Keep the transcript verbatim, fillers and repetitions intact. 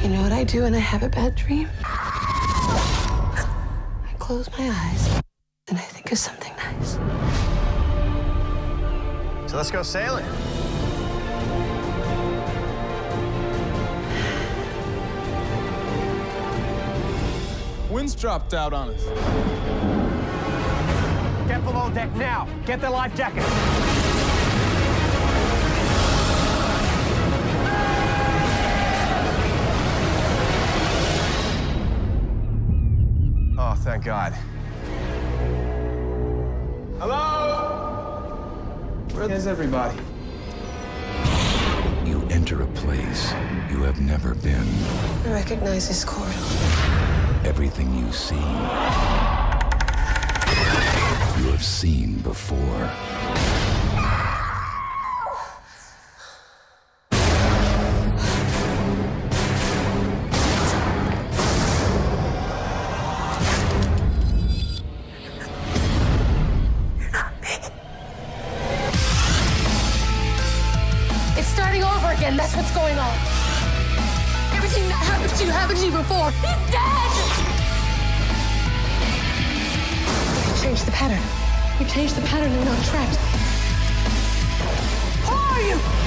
You know what I do when I have a bad dream? I close my eyes and I think of something nice. So let's go sailing. Wind's dropped out on us. Get below deck now. Get the life jacket. Oh, thank God. Hello? Where's everybody? You enter a place you have never been. I recognize this corridor. Everything you see, you have seen before. It's starting over again. That's what's going on. Everything that happened to you happened to you before. He's dead! You changed the pattern. You changed the pattern and you're not trapped. Who are you?